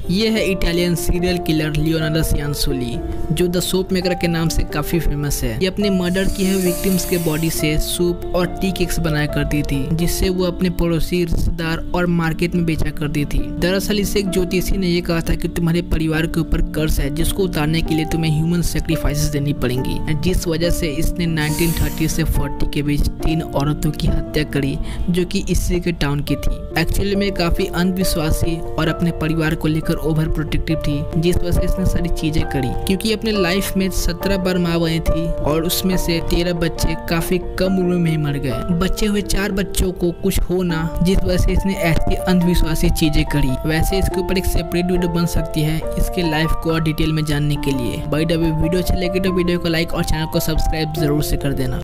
ये है Italian serial killer Leonardo Cianciulli, जो द सोप मेकर के नाम से काफी फेमस है। ये अपने मर्डर किए हुए विक्टिम्स के बॉडी से सूप और टी केक्स बनाया करती थी, जिससे वो अपने पड़ोसी, रिश्तेदार और मार्केट में बेचा करती थी। दरअसल इसे एक ज्योतिषी ने ये कहा था कि तुम्हारे परिवार के ऊपर कर्ज है, जिसको उतारने के लिए तुम्हें ह्यूमन सेक्रीफाइसेस देनी पड़ेंगी, जिस वजह से इसने 1930 से 40 के बीच 3 औरतों की हत्या करी, जो कि इसी के टाउन की थी। एक्चुअली में काफी अंधविश्वासी और अपने परिवार को लेकर ओवर प्रोटेक्टिव थी, जिस वजह से इसने सारी चीजें करी। क्योंकि अपने लाइफ में 17 बार माँ बनी थी और उसमें से 13 बच्चे काफी कम उम्र में ही मर गए। बचे हुए 4 बच्चों को कुछ होना, जिस वजह से इसने ऐसी अंधविश्वासी चीजें करी। वैसे इसके ऊपर एक सेपरेट वीडियो बन सकती है इसके लाइफ को और डिटेल में जानने के लिए। बाय द वे वीडियो अच्छी लगी तो वीडियो को लाइक और चैनल को सब्सक्राइब जरूर से कर देना।